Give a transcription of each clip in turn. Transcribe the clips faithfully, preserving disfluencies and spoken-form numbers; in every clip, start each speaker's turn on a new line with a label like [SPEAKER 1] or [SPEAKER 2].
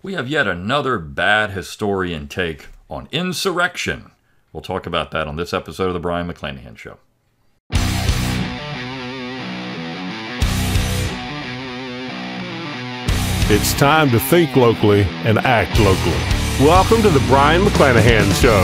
[SPEAKER 1] we have yet another bad historian take on insurrection. We'll talk about that on this episode of the Brion McClanahan Show.
[SPEAKER 2] It's time to think locally and act locally. Welcome to the Brion McClanahan Show.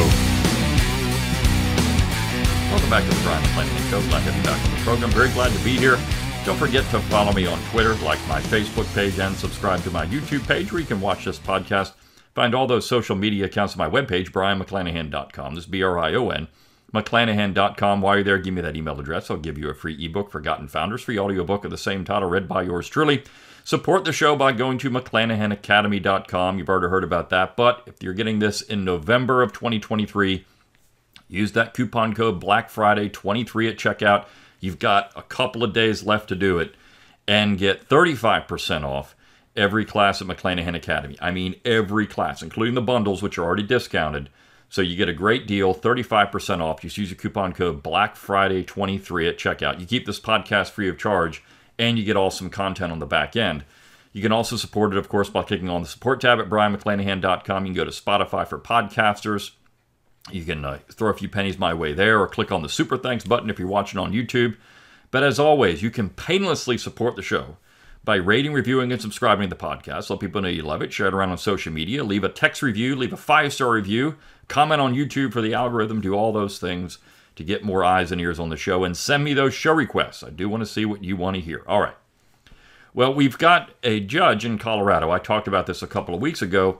[SPEAKER 1] Welcome back to the Brion McClanahan Show. Glad to have you back on the program. Very glad to be here. Don't forget to follow me on Twitter, like my Facebook page, and subscribe to my YouTube page where you can watch this podcast. Find all those social media accounts on my webpage, brion mcclanahan dot com. This is B R I O N, mcclanahan dot com. While you're there, give me that email address. I'll give you a free ebook, Forgotten Founders, free audiobook of the same title, read by yours truly. Support the show by going to mcclanahan academy dot com. You've already heard about that, but if you're getting this in November of twenty twenty-three, use that coupon code Black Friday twenty-three at checkout. You've got a couple of days left to do it and get thirty-five percent off every class at McClanahan Academy. I mean every class, including the bundles, which are already discounted. So you get a great deal, thirty-five percent off. Just use the coupon code Black Friday twenty-three at checkout. You keep this podcast free of charge, and you get awesome content on the back end. You can also support it, of course, by clicking on the support tab at brion mcclanahan dot com. You can go to Spotify for podcasters. You can uh, throw a few pennies my way there, or click on the Super Thanks button if you're watching on YouTube. But as always, you can painlessly support the show by rating, reviewing, and subscribing to the podcast. Let people know you love it. Share it around on social media. Leave a text review. Leave a five-star review. Comment on YouTube for the algorithm. Do all those things to get more eyes and ears on the show. And send me those show requests. I do want to see what you want to hear. All right. Well, we've got a judge in Colorado. I talked about this a couple of weeks ago,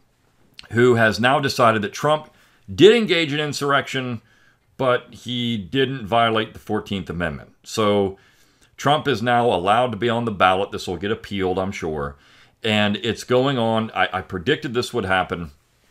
[SPEAKER 1] who has now decided that Trump did engage in insurrection, but he didn't violate the fourteenth Amendment. So Trump is now allowed to be on the ballot. This will get appealed, I'm sure. And it's going on. I, I predicted this would happen.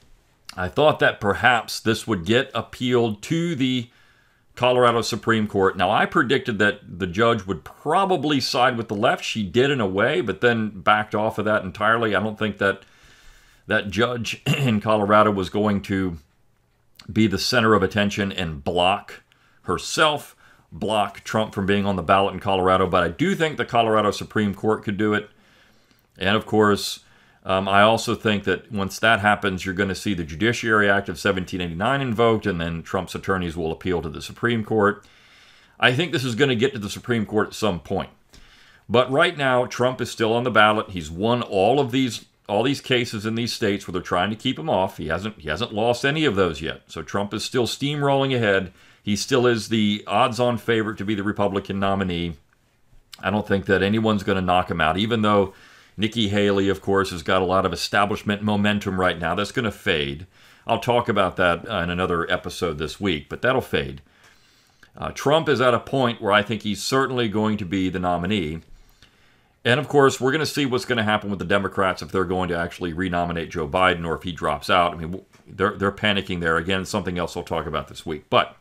[SPEAKER 1] I thought that perhaps this would get appealed to the Colorado Supreme Court. Now, I predicted that the judge would probably side with the left. She did in a way, but then backed off of that entirely. I don't think that that judge in Colorado was going to be the center of attention and block herself, block Trump from being on the ballot in Colorado. But I do think the Colorado Supreme Court could do it. And of course, um, I also think that once that happens, you're going to see the Judiciary Act of seventeen eighty-nine invoked, and then Trump's attorneys will appeal to the Supreme Court. I think this is going to get to the Supreme Court at some point. But right now, Trump is still on the ballot. He's won all of these all these cases in these states where they're trying to keep him off. He hasn't he hasn't lost any of those yet. So Trump is still steamrolling ahead. He still is the odds-on favorite to be the Republican nominee. I don't think that anyone's going to knock him out, even though Nikki Haley, of course, has got a lot of establishment momentum right now. That's going to fade. I'll talk about that in another episode this week, but that'll fade. Uh, Trump is at a point where I think he's certainly going to be the nominee. And, of course, we're going to see what's going to happen with the Democrats if they're going to actually renominate Joe Biden or if he drops out. I mean, they're, they're panicking there. Again, something else I'll talk about this week. But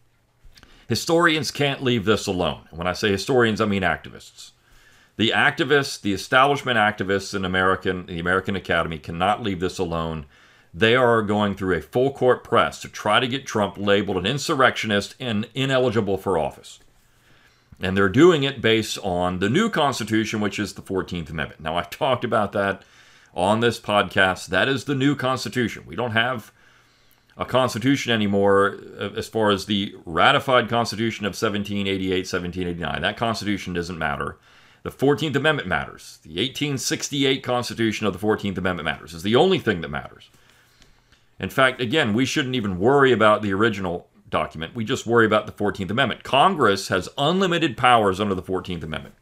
[SPEAKER 1] historians can't leave this alone. And when I say historians, I mean activists. The activists, the establishment activists in American, the American Academy cannot leave this alone. They are going through a full court press to try to get Trump labeled an insurrectionist and ineligible for office. And they're doing it based on the new Constitution, which is the fourteenth Amendment. Now, I've talked about that on this podcast. That is the new Constitution. We don't have a Constitution anymore as far as the ratified Constitution of seventeen eighty-eight, seventeen eighty-nine. That Constitution doesn't matter. The fourteenth Amendment matters. The eighteen sixty-eight Constitution of the fourteenth Amendment matters. It's the only thing that matters. In fact, again, we shouldn't even worry about the original document. We just worry about the fourteenth Amendment. Congress has unlimited powers under the fourteenth Amendment.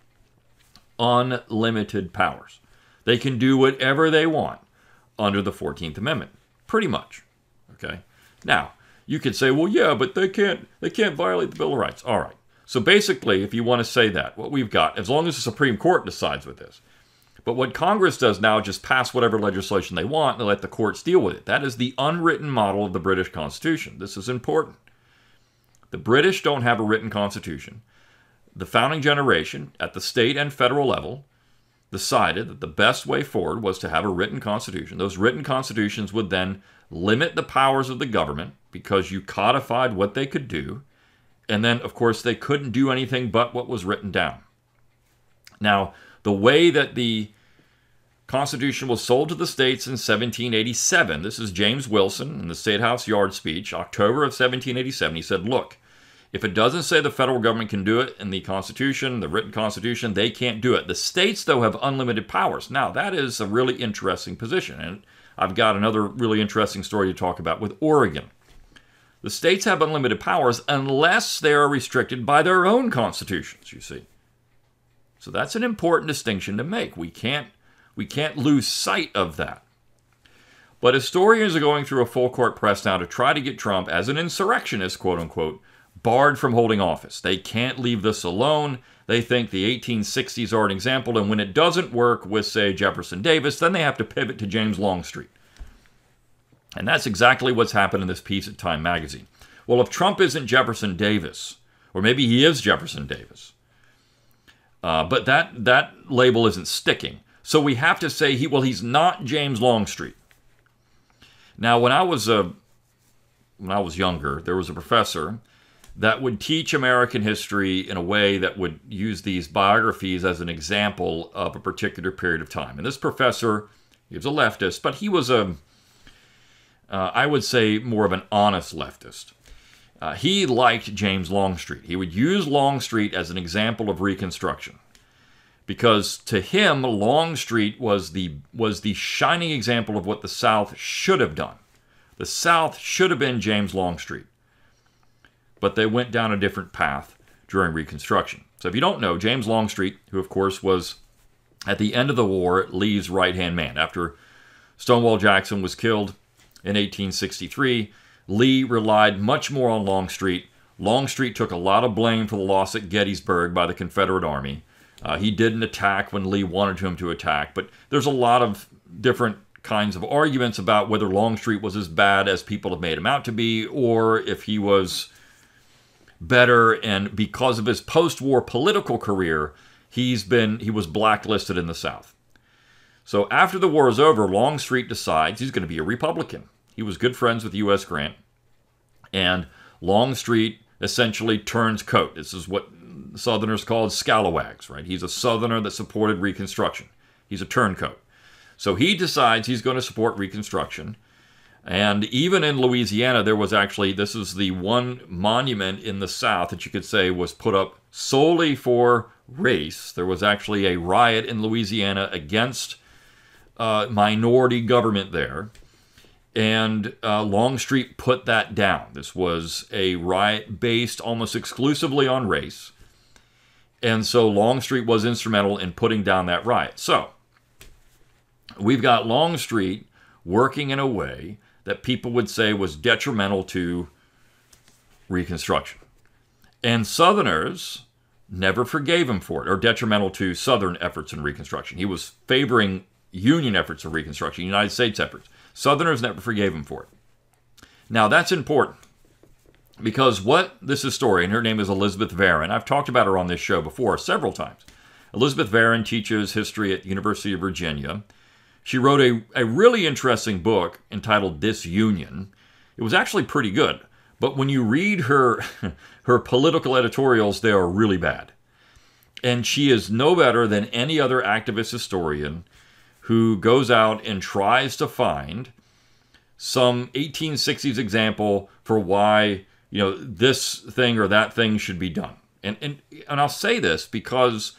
[SPEAKER 1] Unlimited powers. They can do whatever they want under the fourteenth Amendment. Pretty much. Okay? Now, you could say, well, yeah, but they can't they can't violate the Bill of Rights. All right. So basically, if you want to say that, what we've got, as long as the Supreme Court decides with this, but what Congress does now is just pass whatever legislation they want and let the courts deal with it. That is the unwritten model of the British Constitution. This is important. The British don't have a written constitution. The founding generation, at the state and federal level, decided that the best way forward was to have a written constitution. Those written constitutions would then limit the powers of the government because you codified what they could do. And then, of course, they couldn't do anything but what was written down. Now, the way that the Constitution was sold to the states in seventeen eighty-seven. This is James Wilson in the State House Yard speech, October of seventeen eighty-seven. He said, look, if it doesn't say the federal government can do it in the Constitution, the written Constitution, they can't do it. The states, though, have unlimited powers. Now, that is a really interesting position, and I've got another really interesting story to talk about with Oregon. The states have unlimited powers unless they are restricted by their own constitutions, you see. So that's an important distinction to make. We can't, we can't lose sight of that. But historians are going through a full court press now to try to get Trump, as an insurrectionist, quote unquote, barred from holding office. They can't leave this alone. They think the eighteen sixties are an example, and when it doesn't work with, say, Jefferson Davis, then they have to pivot to James Longstreet. And that's exactly what's happened in this piece at Time magazine. Well, if Trump isn't Jefferson Davis, or maybe he is Jefferson Davis, uh, but that, that label isn't sticking. So we have to say, he well, he's not James Longstreet. Now, when I was a, when I was younger, there was a professor that would teach American history in a way that would use these biographies as an example of a particular period of time. And this professor, he was a leftist, but he was a, uh, I would say, more of an honest leftist. Uh, he liked James Longstreet. He would use Longstreet as an example of Reconstruction, because to him, Longstreet was the, was the shining example of what the South should have done. The South should have been James Longstreet. But they went down a different path during Reconstruction. So if you don't know, James Longstreet, who of course was at the end of the war Lee's right-hand man. After Stonewall Jackson was killed in eighteen sixty-three, Lee relied much more on Longstreet. Longstreet took a lot of blame for the loss at Gettysburg by the Confederate Army. Uh, he didn't attack when Lee wanted him to attack, but there's a lot of different kinds of arguments about whether Longstreet was as bad as people have made him out to be, or if he was better, and because of his post-war political career, he's been he was blacklisted in the South. So after the war is over, Longstreet decides he's going to be a Republican. He was good friends with U S Grant, and Longstreet essentially turns coat. This is what Southerners called scalawags, right? He's a Southerner that supported Reconstruction. He's a turncoat. So he decides he's going to support Reconstruction. And even in Louisiana, there was actually, this is the one monument in the South that you could say was put up solely for race. There was actually a riot in Louisiana against uh, minority government there. And uh, Longstreet put that down. This was a riot based almost exclusively on race. And so Longstreet was instrumental in putting down that riot. So we've got Longstreet working in a way that people would say was detrimental to Reconstruction. And Southerners never forgave him for it, or detrimental to Southern efforts in Reconstruction. He was favoring Union efforts of Reconstruction, United States efforts. Southerners never forgave him for it. Now, that's important, because what this historian, her name is Elizabeth Varon, I've talked about her on this show before several times. Elizabeth Varon teaches history at the University of Virginia. She wrote a, a really interesting book entitled Disunion. It was actually pretty good, but when you read her, her political editorials, they are really bad. And she is no better than any other activist historian who goes out and tries to find some eighteen sixties example for why, you know, this thing or that thing should be done. And, and, and I'll say this because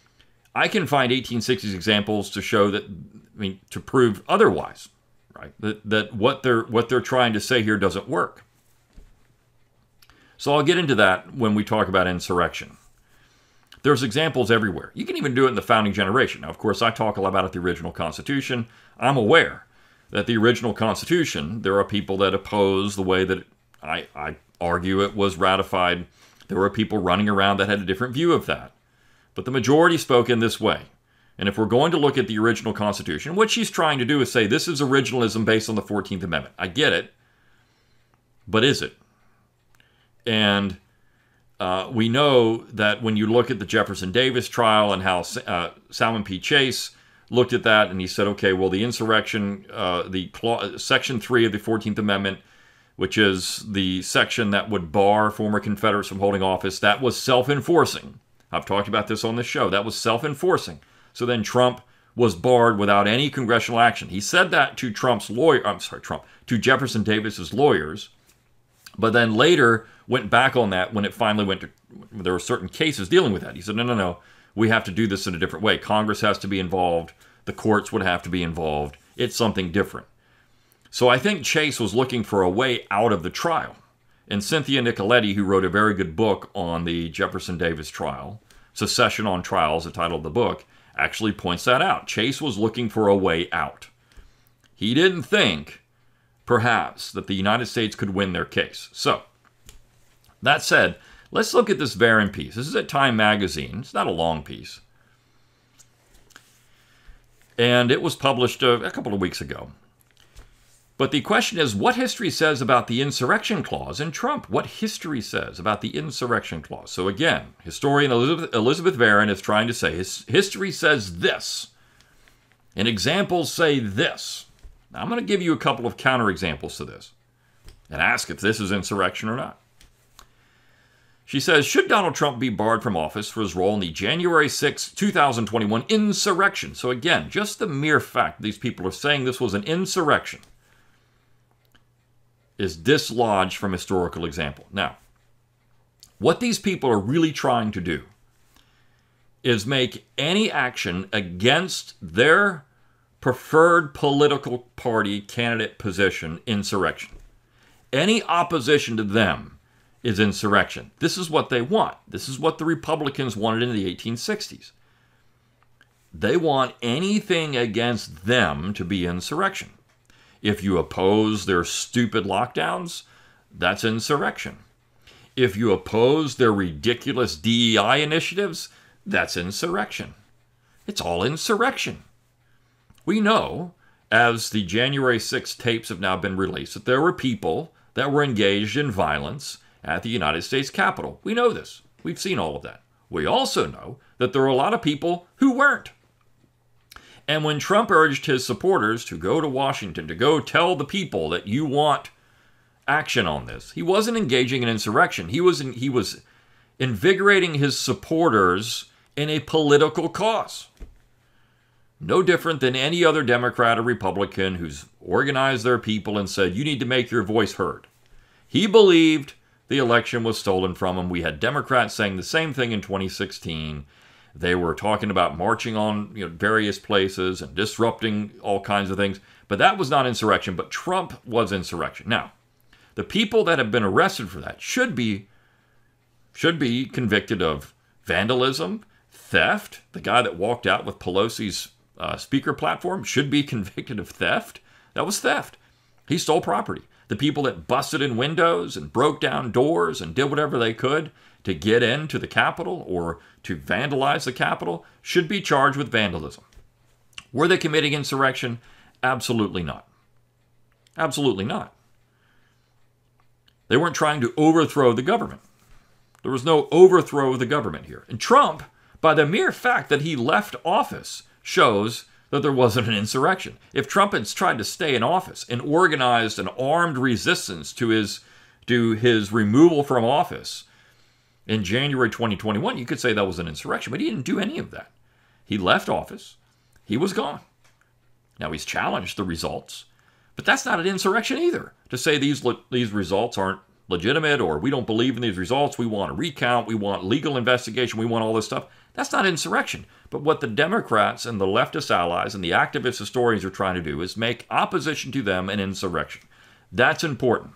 [SPEAKER 1] I can find eighteen sixties examples to show that, I mean, to prove otherwise, right? That that what they're what they're trying to say here doesn't work. So I'll get into that when we talk about insurrection. There's examples everywhere. You can even do it in the founding generation. Now, of course, I talk a lot about the original Constitution. I'm aware that the original Constitution, there are people that oppose the way that I, I argue it was ratified. There were people running around that had a different view of that. But the majority spoke in this way. And if we're going to look at the original Constitution, what she's trying to do is say this is originalism based on the fourteenth Amendment. I get it, but is it? And uh, we know that when you look at the Jefferson Davis trial and how uh, Salmon P. Chase looked at that, and he said, okay, well, the insurrection, uh, the clause, Section three of the fourteenth Amendment, which is the section that would bar former Confederates from holding office, that was self-enforcing. I've talked about this on this show. That was self-enforcing. So then Trump was barred without any congressional action. He said that to Trump's lawyer, I'm sorry, Trump, to Jefferson Davis's lawyers, but then later went back on that when it finally went to, there were certain cases dealing with that. He said, no, no, no, we have to do this in a different way. Congress has to be involved. The courts would have to be involved. It's something different. So I think Chase was looking for a way out of the trial. And Cynthia Nicoletti, who wrote a very good book on the Jefferson Davis trial, Secession on Trial is the title of the book, actually points that out. Chase was looking for a way out. He didn't think, perhaps, that the United States could win their case. So, that said, let's look at this Varon piece. This is at Time Magazine. It's not a long piece. And it was published a, a couple of weeks ago. But the question is, what history says about the insurrection clause in Trump? What history says about the insurrection clause? So again, historian Elizabeth, Elizabeth Varon is trying to say his, history says this, and examples say this. Now, I'm going to give you a couple of counterexamples to this and ask if this is insurrection or not. She says, should Donald Trump be barred from office for his role in the January sixth, two thousand twenty-one insurrection? So again, just the mere fact these people are saying this was an insurrection is dislodged from historical example. Now, what these people are really trying to do is make any action against their preferred political party candidate position insurrection. Any opposition to them is insurrection. This is what they want. This is what the Republicans wanted in the eighteen sixties. They want anything against them to be insurrection. If you oppose their stupid lockdowns, that's insurrection. If you oppose their ridiculous D E I initiatives, that's insurrection. It's all insurrection. We know, as the January sixth tapes have now been released, that there were people that were engaged in violence at the United States Capitol. We know this. We've seen all of that. We also know that there were a lot of people who weren't. And when Trump urged his supporters to go to Washington, to go tell the people that you want action on this, he wasn't engaging in insurrection. He was in, he was invigorating his supporters in a political cause. No different than any other Democrat or Republican who's organized their people and said, you need to make your voice heard. He believed the election was stolen from him. We had Democrats saying the same thing in twenty sixteen. They were talking about marching on, you know, various places and disrupting all kinds of things. But that was not insurrection, but Trump was insurrection. Now, the people that have been arrested for that should be, should be convicted of vandalism, theft. The guy that walked out with Pelosi's uh, speaker platform should be convicted of theft. That was theft. He stole property. The people that busted in windows and broke down doors and did whatever they could to get into the Capitol or to vandalize the Capitol should be charged with vandalism. Were they committing insurrection? Absolutely not. Absolutely not. They weren't trying to overthrow the government. There was no overthrow of the government here. And Trump, by the mere fact that he left office, shows that there wasn't an insurrection. If Trump had tried to stay in office and organized an armed resistance to his, to his removal from office in January twenty twenty-one, you could say that was an insurrection, but he didn't do any of that. He left office. He was gone. Now, he's challenged the results, but that's not an insurrection either. To say these, these results aren't legitimate or we don't believe in these results, we want a recount, we want legal investigation, we want all this stuff, that's not insurrection. But what the Democrats and the leftist allies and the activist historians are trying to do is make opposition to them an insurrection. That's important.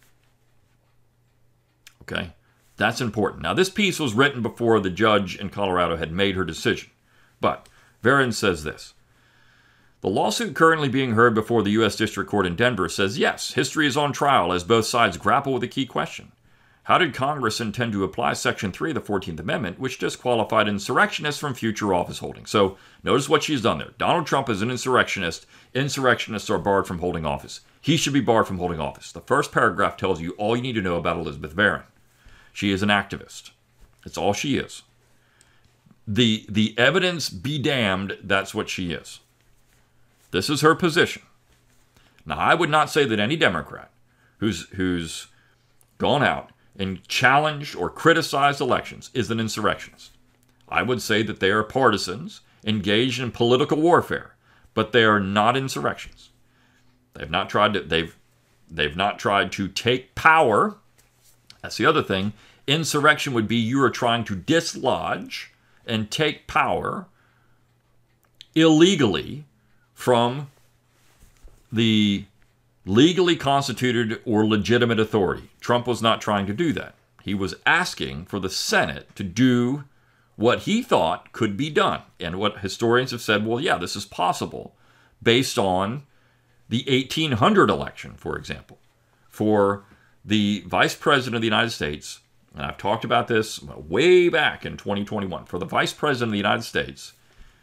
[SPEAKER 1] Okay? That's important. Now, this piece was written before the judge in Colorado had made her decision. But Varon says this. The lawsuit currently being heard before the U S District Court in Denver says, yes, history is on trial as both sides grapple with a key question. How did Congress intend to apply Section three of the fourteenth Amendment, which disqualified insurrectionists from future office holding? So notice what she's done there. Donald Trump is an insurrectionist. Insurrectionists are barred from holding office. He should be barred from holding office. The first paragraph tells you all you need to know about Elizabeth Varon. She is an activist. That's all she is. The, the evidence be damned, that's what she is. This is her position. Now, I would not say that any Democrat who's who's gone out and challenged or criticized elections is an insurrectionist. I would say that they are partisans engaged in political warfare, but they are not insurrections. They've not tried to, they've, they've not tried to take power. That's the other thing. Insurrection would be you are trying to dislodge and take power illegally from the legally constituted or legitimate authority. Trump was not trying to do that. He was asking for the Senate to do what he thought could be done. And what historians have said, well, yeah, this is possible based on the eighteen hundred election, for example, for the Vice President of the United States, and I've talked about this way back in twenty twenty-one, for the Vice President of the United States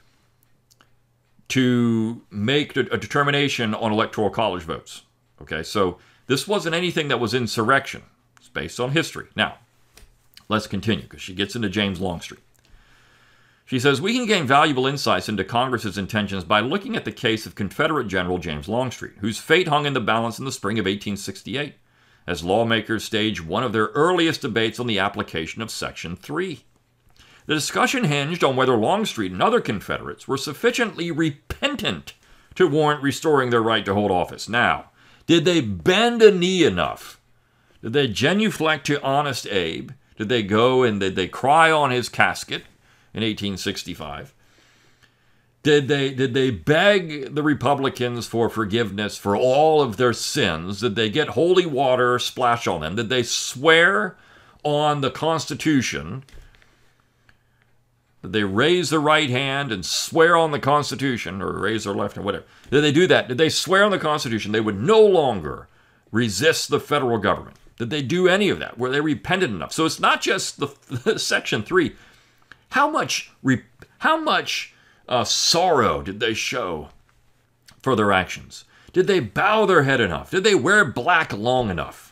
[SPEAKER 1] to make a determination on electoral college votes. Okay, so this wasn't anything that was insurrection. It's based on history. Now, let's continue, because she gets into James Longstreet. She says, we can gain valuable insights into Congress's intentions by looking at the case of Confederate General James Longstreet, whose fate hung in the balance in the spring of eighteen sixty-eight, as lawmakers staged one of their earliest debates on the application of Section three. The discussion hinged on whether Longstreet and other Confederates were sufficiently repentant to warrant restoring their right to hold office. Now, did they bend a knee enough? Did they genuflect to Honest Abe? Did they go and did they cry on his casket in eighteen sixty-five? Did they, did they beg the Republicans for forgiveness for all of their sins? Did they get holy water splash on them? Did they swear on the Constitution? Did they raise their right hand and swear on the Constitution, or raise their left hand, whatever? Did they do that? Did they swear on the Constitution they would no longer resist the federal government? Did they do any of that? Were they repentant enough? So it's not just the, the Section three. How much, how much uh, sorrow did they show for their actions? Did they bow their head enough? Did they wear black long enough?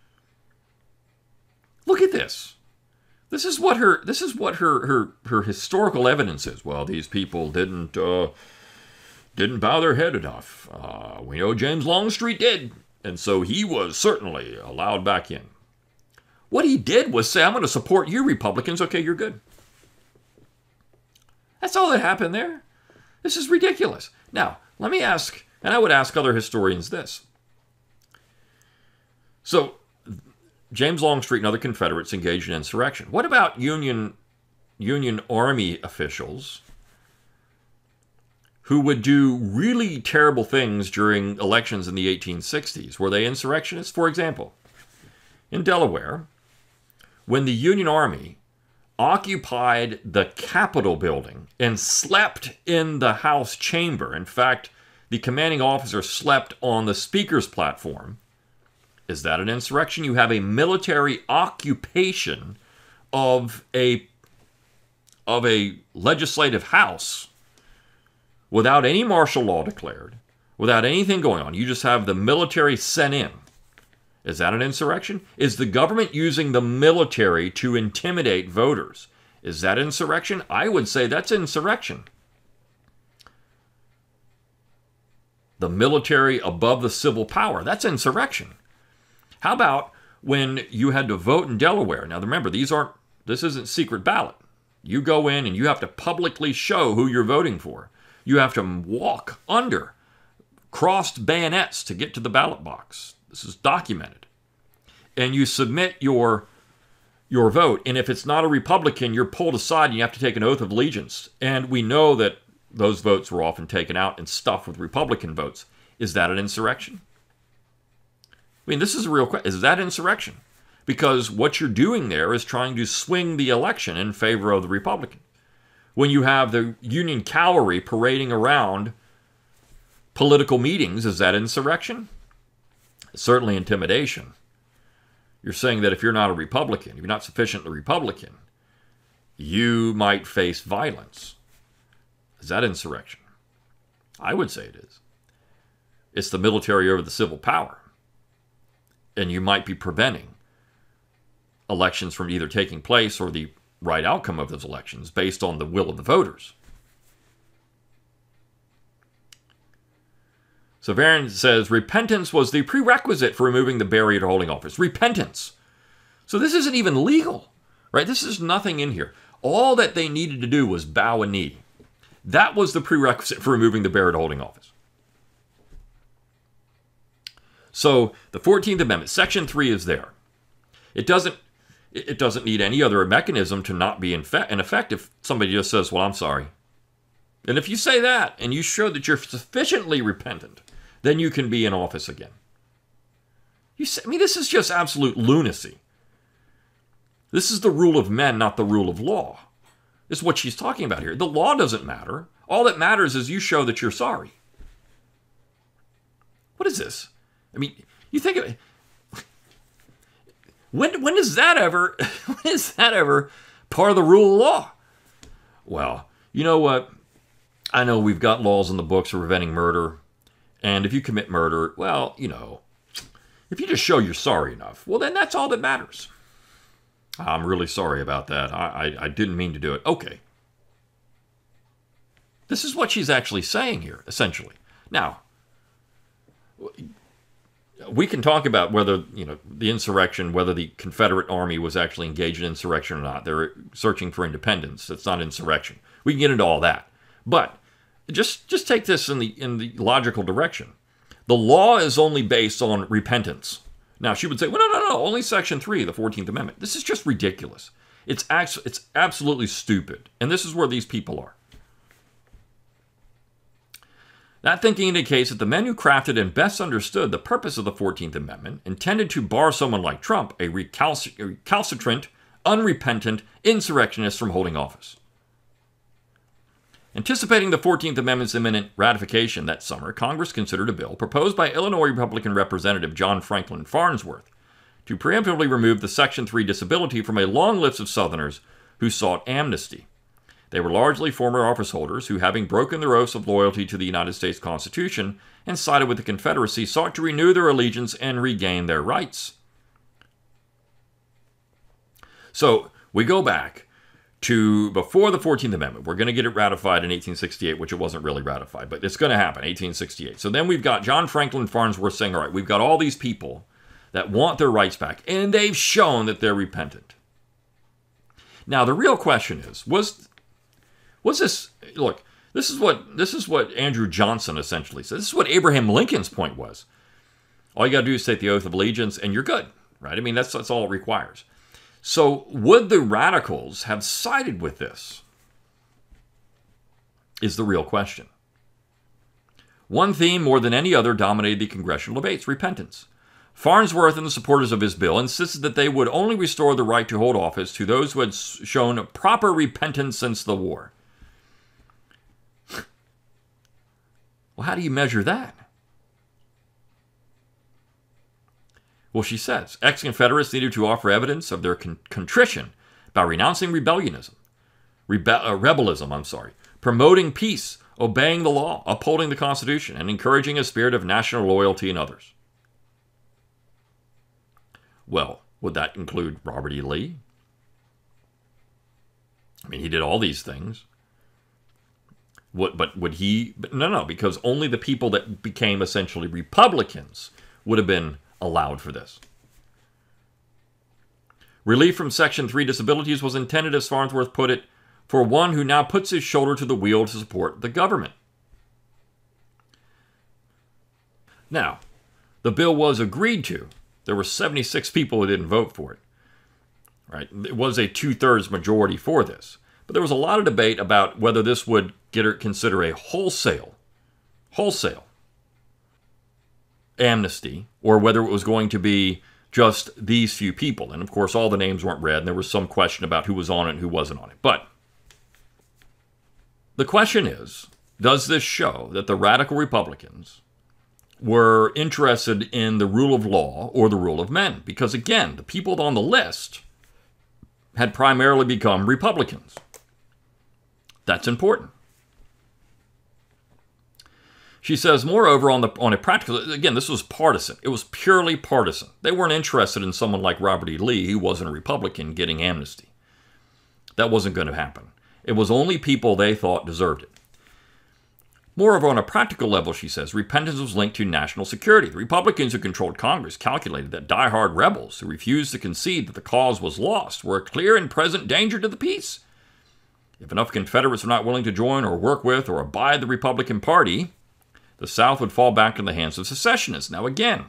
[SPEAKER 1] Look at this. This is what her. This is what her her her historical evidence is. Well, these people didn't uh, didn't bow their head enough. Uh, we know James Longstreet did, and so he was certainly allowed back in. What he did was say, "I'm going to support you, Republicans. Okay, you're good." That's all that happened there. This is ridiculous. Now, let me ask, and I would ask other historians this. So, James Longstreet and other Confederates engaged in insurrection. What about Union, Union Army officials who would do really terrible things during elections in the eighteen sixties? Were they insurrectionists? For example, in Delaware, when the Union Army occupied the Capitol building and slept in the House chamber. In fact, the commanding officer slept on the Speaker's platform. Is that an insurrection? You have a military occupation of a, of a legislative house without any martial law declared, without anything going on. You just have the military sent in. Is that an insurrection? Is the government using the military to intimidate voters? Is that insurrection? I would say that's insurrection. The military above the civil power, that's insurrection. How about when you had to vote in Delaware? Now remember, these aren't, this isn't secret ballot. You go in and you have to publicly show who you're voting for. You have to walk under crossed bayonets to get to the ballot box. This is documented. And you submit your, your vote, and if it's not a Republican, you're pulled aside and you have to take an oath of allegiance. And we know that those votes were often taken out and stuffed with Republican votes. Is that an insurrection? I mean, this is a real question. Is that insurrection? Because what you're doing there is trying to swing the election in favor of the Republican. When you have the Union cavalry parading around political meetings, is that insurrection? Certainly intimidation. You're saying that if you're not a Republican, if you're not sufficiently Republican, you might face violence. Is that insurrection? I would say it is. It's the military over the civil power. And you might be preventing elections from either taking place or the right outcome of those elections based on the will of the voters. So Brion says, repentance was the prerequisite for removing the barrier to holding office. Repentance. So this isn't even legal, right? This is nothing in here. All that they needed to do was bow a knee. That was the prerequisite for removing the bearer to holding office. So the fourteenth Amendment, Section three is there. It doesn't, it doesn't need any other mechanism to not be in, fe- in effect if somebody just says, well, I'm sorry. And if you say that and you show that you're sufficiently repentant, then you can be in office again. You say, I mean, this is just absolute lunacy. This is the rule of men, not the rule of law. This is what she's talking about here. The law doesn't matter. All that matters is you show that you're sorry. What is this? I mean, you think of it. When, when is that ever, when is that ever part of the rule of law? Well, you know what? I know we've got laws in the books for preventing murder. And if you commit murder, well, you know, if you just show you're sorry enough, well, then that's all that matters. I'm really sorry about that. I, I, I didn't mean to do it. Okay. This is what she's actually saying here, essentially. Now, we can talk about whether, you know, the insurrection, whether the Confederate Army was actually engaged in insurrection or not. They're searching for independence. It's not insurrection. We can get into all that. But just just take this in the in the logical direction. The law is only based on repentance. Now, she would say, well, no, no, no, only Section three of the fourteenth Amendment. This is just ridiculous. It's, actually, it's absolutely stupid. And this is where these people are. That thinking indicates that the men who crafted and best understood the purpose of the fourteenth Amendment intended to bar someone like Trump, a recalc- recalcitrant, unrepentant insurrectionist, from holding office. Anticipating the fourteenth Amendment's imminent ratification that summer, Congress considered a bill proposed by Illinois Republican Representative John Franklin Farnsworth to preemptively remove the Section three disability from a long list of Southerners who sought amnesty. They were largely former office holders who, having broken their oaths of loyalty to the United States Constitution and sided with the Confederacy, sought to renew their allegiance and regain their rights. So, we go back to before the fourteenth Amendment. We're going to get it ratified in eighteen sixty-eight, which it wasn't really ratified, but it's going to happen, eighteen sixty-eight. So then we've got John Franklin Farnsworth saying, all right, we've got all these people that want their rights back, and they've shown that they're repentant. Now, the real question is, was... Was this, look, this is what this is what Andrew Johnson essentially said. This is what Abraham Lincoln's point was. All you got to do is take the oath of allegiance and you're good, right? I mean, that's, that's all it requires. So would the radicals have sided with this? Is the real question. One theme more than any other dominated the congressional debates: repentance. Farnsworth and the supporters of his bill insisted that they would only restore the right to hold office to those who had shown proper repentance since the war. Well, how do you measure that? Well, she says, ex-Confederates needed to offer evidence of their con- contrition by renouncing rebellionism, rebe- uh, rebelism, I'm sorry, promoting peace, obeying the law, upholding the Constitution, and encouraging a spirit of national loyalty in others. Well, would that include Robert E. Lee? I mean, he did all these things. What, but would he? But no, no, because only the people that became essentially Republicans would have been allowed for this. Relief from Section three disabilities was intended, as Farnsworth put it, for one who now puts his shoulder to the wheel to support the government. Now, the bill was agreed to. There were seventy-six people who didn't vote for it. Right? It was a two-thirds majority for this. But there was a lot of debate about whether this would get her, consider a wholesale, wholesale amnesty, or whether it was going to be just these few people. And of course, all the names weren't read, and there was some question about who was on it and who wasn't on it. But the question is, does this show that the radical Republicans were interested in the rule of law or the rule of men? Because again, the people on the list had primarily become Republicans. That's important. She says, moreover, on the on a practical, again, this was partisan. It was purely partisan. They weren't interested in someone like Robert E. Lee, who wasn't a Republican, getting amnesty. That wasn't going to happen. It was only people they thought deserved it. Moreover, on a practical level, she says, repentance was linked to national security. The Republicans who controlled Congress calculated that diehard rebels who refused to concede that the cause was lost were a clear and present danger to the peace. If enough Confederates were not willing to join or work with or abide the Republican Party, the South would fall back in the hands of secessionists. Now again,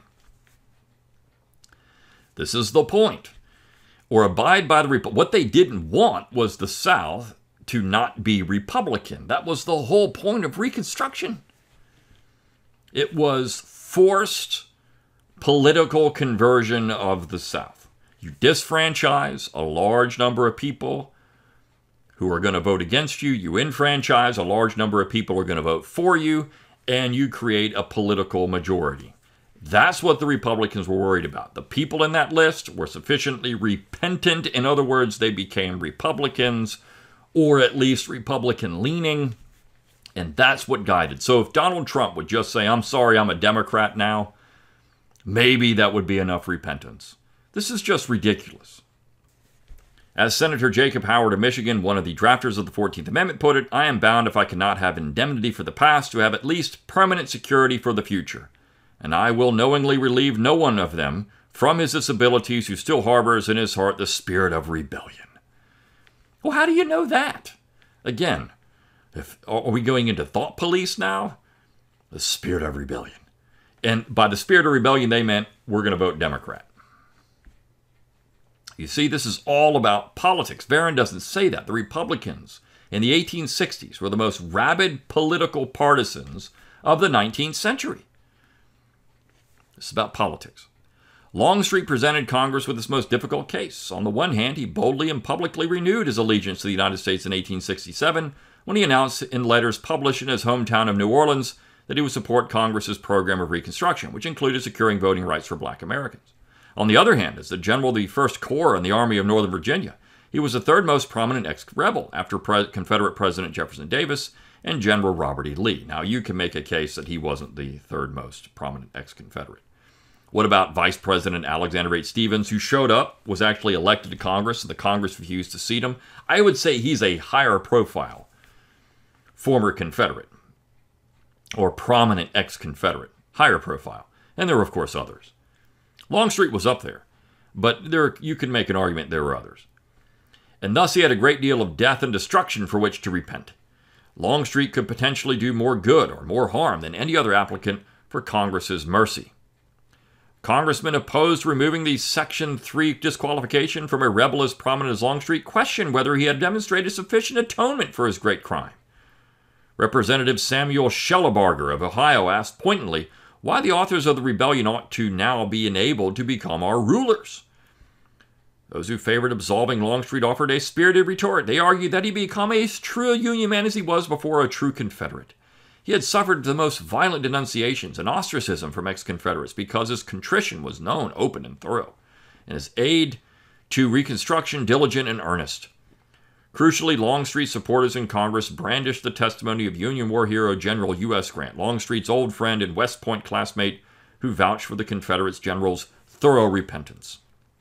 [SPEAKER 1] this is the point. Or abide by the Republic. What they didn't want was the South to not be Republican. That was the whole point of Reconstruction. It was forced political conversion of the South. You disfranchise a large number of people who are going to vote against you. You enfranchise a large number of people who are going to vote for you, and you create a political majority. That's what the Republicans were worried about. The people in that list were sufficiently repentant. In other words, they became Republicans, or at least Republican-leaning, and that's what guided. So if Donald Trump would just say, I'm sorry, I'm a Democrat now, maybe that would be enough repentance. This is just ridiculous. As Senator Jacob Howard of Michigan, one of the drafters of the fourteenth Amendment, put it, I am bound, if I cannot have indemnity for the past, to have at least permanent security for the future. And I will knowingly relieve no one of them from his disabilities who still harbors in his heart the spirit of rebellion. Well, how do you know that? Again, if, are we going into thought police now? The spirit of rebellion. And by the spirit of rebellion, they meant we're going to vote Democrat. You see, this is all about politics. Barron doesn't say that. The Republicans in the eighteen sixties were the most rabid political partisans of the nineteenth century. This is about politics. Longstreet presented Congress with his most difficult case. On the one hand, he boldly and publicly renewed his allegiance to the United States in eighteen sixty-seven when he announced in letters published in his hometown of New Orleans that he would support Congress's program of Reconstruction, which included securing voting rights for black Americans. On the other hand, as the general of the First Corps in the Army of Northern Virginia, he was the third most prominent ex-rebel after Pre- Confederate President Jefferson Davis and General Robert E. Lee. Now, you can make a case that he wasn't the third most prominent ex-Confederate. What about Vice President Alexander H. Stephens, who showed up, was actually elected to Congress, and the Congress refused to seat him? I would say he's a higher profile former Confederate or prominent ex-Confederate, higher profile. And there were, of course, others. Longstreet was up there, but there you can make an argument there were others. And thus he had a great deal of death and destruction for which to repent. Longstreet could potentially do more good or more harm than any other applicant for Congress's mercy. Congressmen opposed removing the Section three disqualification from a rebel as prominent as Longstreet questioned whether he had demonstrated sufficient atonement for his great crime. Representative Samuel Shellabarger of Ohio asked pointedly why the authors of the rebellion ought to now be enabled to become our rulers. Those who favored absolving Longstreet offered a spirited retort. They argued that he become as true a Union man as he was before a true Confederate. He had suffered the most violent denunciations and ostracism from ex-Confederates because his contrition was known, open, and thorough, and his aid to Reconstruction diligent and earnest. Crucially, Longstreet supporters in Congress brandished the testimony of Union war hero General U S Grant, Longstreet's old friend and West Point classmate, who vouched for the Confederate general's thorough repentance.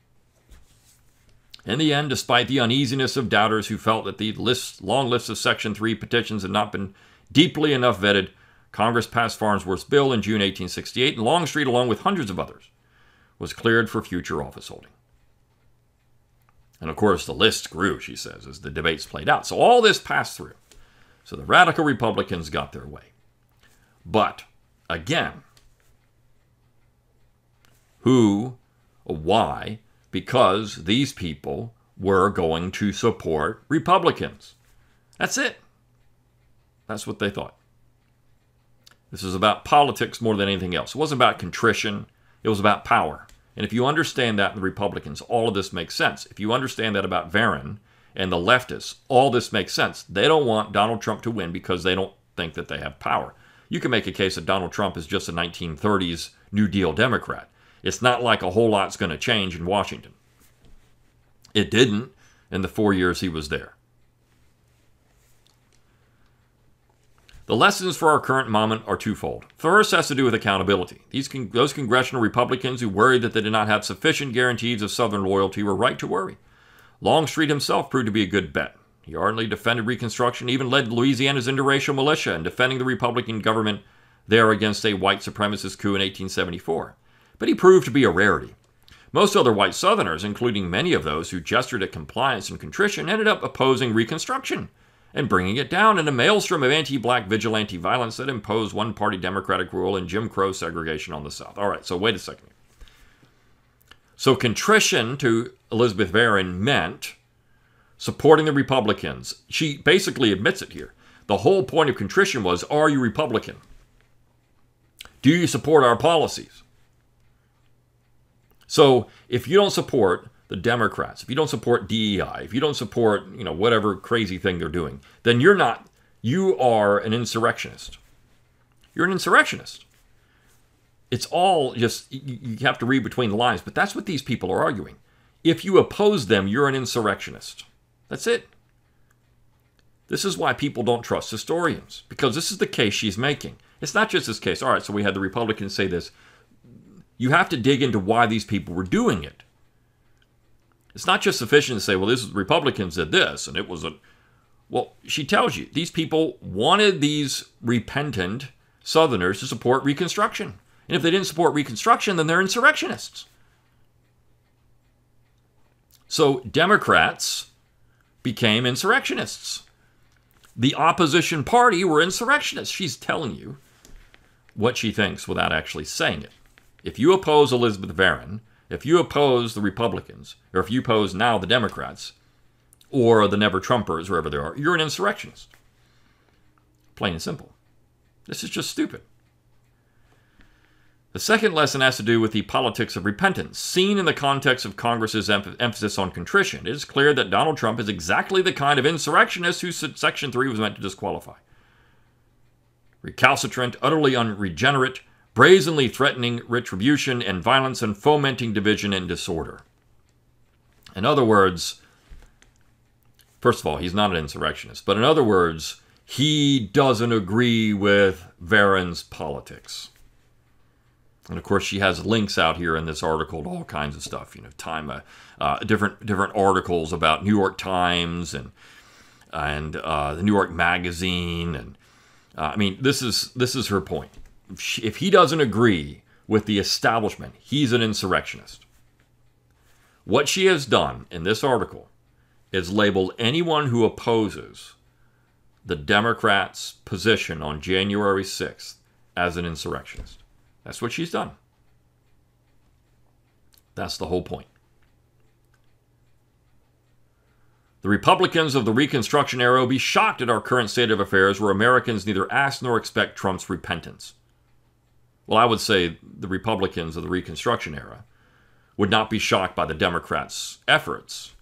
[SPEAKER 1] In the end, despite the uneasiness of doubters who felt that the list, long list of Section three petitions had not been deeply enough vetted, Congress passed Farnsworth's bill in June eighteen sixty-eight, and Longstreet, along with hundreds of others, was cleared for future office holding. And of course, the list grew, she says, as the debates played out. So all this passed through. So the radical Republicans got their way. But, again, who, why? Because these people were going to support Republicans. That's it. That's what they thought. This is about politics more than anything else. It wasn't about contrition. It was about power. And if you understand that in the Republicans, all of this makes sense. If you understand that about Barron and the leftists, all this makes sense. They don't want Donald Trump to win because they don't think that they have power. You can make a case that Donald Trump is just a nineteen thirties New Deal Democrat. It's not like a whole lot's going to change in Washington. It didn't in the four years he was there. The lessons for our current moment are twofold. First has to do with accountability. These con- those congressional Republicans who worried that they did not have sufficient guarantees of Southern loyalty were right to worry. Longstreet himself proved to be a good bet. He ardently defended Reconstruction, even led Louisiana's interracial militia in defending the Republican government there against a white supremacist coup in eighteen seventy-four. But he proved to be a rarity. Most other white Southerners, including many of those who gestured at compliance and contrition, ended up opposing Reconstruction. and bringing it down in a maelstrom of anti-black vigilante violence that imposed one-party Democratic rule and Jim Crow segregation on the South. All right, so wait a second. So contrition to Elizabeth Warren meant supporting the Republicans. She basically admits it here. The whole point of contrition was, are you Republican? Do you support our policies? So if you don't support the Democrats, if you don't support D E I, if you don't support, you know, whatever crazy thing they're doing, then you're not, you are an insurrectionist. You're an insurrectionist. It's all just, you have to read between the lines, but that's what these people are arguing. If you oppose them, you're an insurrectionist. That's it. This is why people don't trust historians, because this is the case she's making. It's not just this case. All right, so we had the Republicans say this. You have to dig into why these people were doing it. It's not just sufficient to say, well, this is Republicans did this, and it was a... Well, she tells you, these people wanted these repentant Southerners to support Reconstruction. And if they didn't support Reconstruction, then they're insurrectionists. So Democrats became insurrectionists. The opposition party were insurrectionists. She's telling you what she thinks without actually saying it. If you oppose Elizabeth Warren, if you oppose the Republicans, or if you oppose now the Democrats, or the Never-Trumpers, wherever they are, you're an insurrectionist. Plain and simple. This is just stupid. The second lesson has to do with the politics of repentance. Seen in the context of Congress's em- emphasis on contrition, it is clear that Donald Trump is exactly the kind of insurrectionist who Section three was meant to disqualify. Recalcitrant, utterly unregenerate, brazenly threatening retribution and violence and fomenting division and disorder. In other words, first of all, he's not an insurrectionist, but in other words, he doesn't agree with Warren's politics. And of course, she has links out here in this article to all kinds of stuff, you know, time, uh, uh, different different articles about New York Times and and uh, the New York Magazine, and uh, I mean, this is this is her point. If, she, if he doesn't agree with the establishment, he's an insurrectionist. What she has done in this article is labeled anyone who opposes the Democrats' position on January sixth as an insurrectionist. That's what she's done. That's the whole point. The Republicans of the Reconstruction era will be shocked at our current state of affairs where Americans neither ask nor expect Trump's repentance. Well, I would say the Republicans of the Reconstruction era would not be shocked by the Democrats' efforts.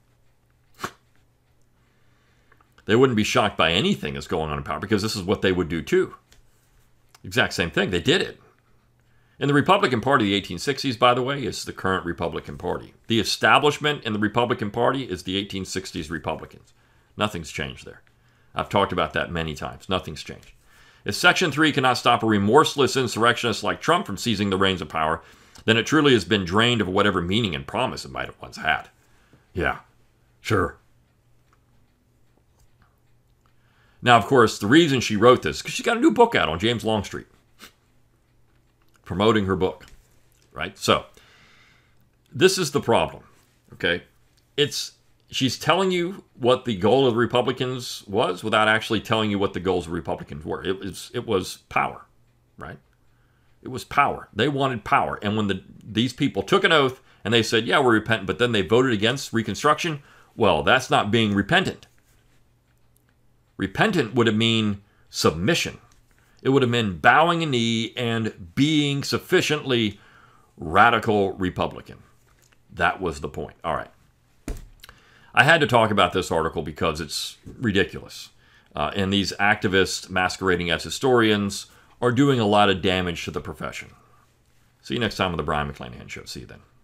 [SPEAKER 1] They wouldn't be shocked by anything that's going on in power because this is what they would do too. Exact same thing. They did it. And the Republican Party of the eighteen sixties, by the way, is the current Republican Party. The establishment in the Republican Party is the eighteen sixties Republicans. Nothing's changed there. I've talked about that many times. Nothing's changed. If Section three cannot stop a remorseless insurrectionist like Trump from seizing the reins of power, then it truly has been drained of whatever meaning and promise it might have once had. Yeah, sure. Now, of course, the reason she wrote this is because she's got a new book out on James Longstreet. Promoting her book, right? So, this is the problem, okay? It's, she's telling you what the goal of the Republicans was without actually telling you what the goals of the Republicans were. It was, it was power, right? It was power. They wanted power. And when the, these people took an oath and they said, yeah, we're repentant, but then they voted against Reconstruction, well, that's not being repentant. Repentant would have mean submission. It would have been bowing a knee and being sufficiently radical Republican. That was the point. All right. I had to talk about this article because it's ridiculous. Uh, and these activists masquerading as historians are doing a lot of damage to the profession. See you next time on the Brion McClanahan Show. See you then.